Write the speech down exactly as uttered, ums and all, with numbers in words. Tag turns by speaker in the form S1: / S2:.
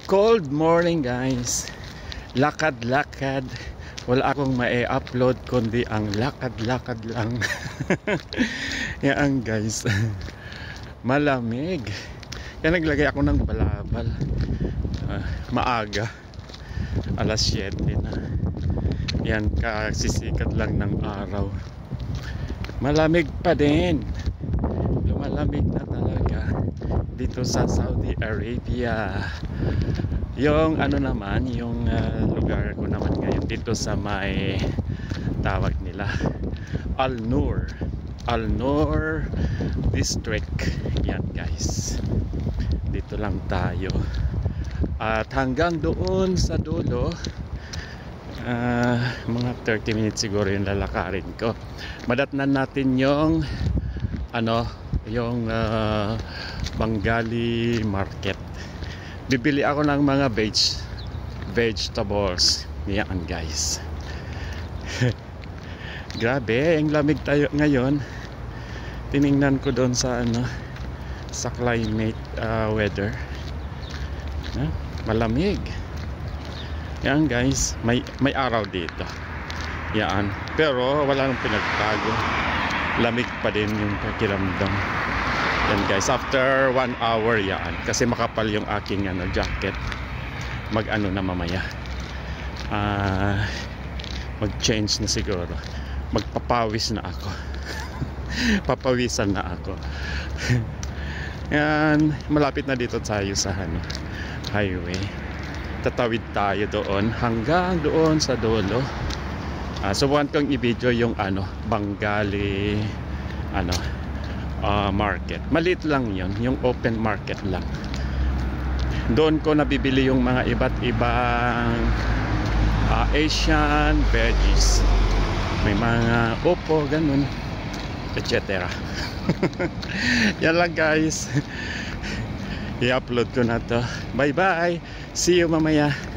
S1: Cold morning guys. Lakad-lakad. Wala akong ma-upload kundi ang lakad-lakad lang. Yan guys. Malamig. Kaya naglagay ako ng balabal. Uh, maaga. alas siyete na. Yan, kasisikat lang ng araw. Malamig pa din. Lumalamig na talaga dito sa Saudi Arabia. Yung ano naman, yung uh, lugar ko naman ngayon dito sa may tawag nila Al Noor Al Noor District. Yan guys, dito lang tayo at hanggang doon sa dulo uh, mga thirty minutes siguro yung lalakarin ko. Madatnan natin yung ano, yung uh, Bengali Market. Bibili ako ng mga veg vegetables. Yan guys. Grabe, ang lamig tayo ngayon. Tiningnan ko doon sa ano, sa climate uh, weather. Huh? Malamig. Yan guys, may may araw dito. Yan, pero wala nang pinagtago. Lamig pa din yung pakiramdam. Yan guys, after one hour yan, kasi makapal yung aking ano, jacket. Mag ano na mamaya, uh, mag change na siguro, magpapawis na ako. Papawisan na ako. Yan, malapit na dito tayo sa ano, highway. Tatawid tayo doon hanggang doon sa dulo. uh, Subukan kong i-video yung ano, Bengali ano Uh, market. Maliit lang yon, yung open market lang. Doon ko nabibili yung mga iba't ibang uh, Asian veggies. May mga upo, ganun, et cetera. Yan lang guys. I-upload ko na to. Bye bye. See you mamaya.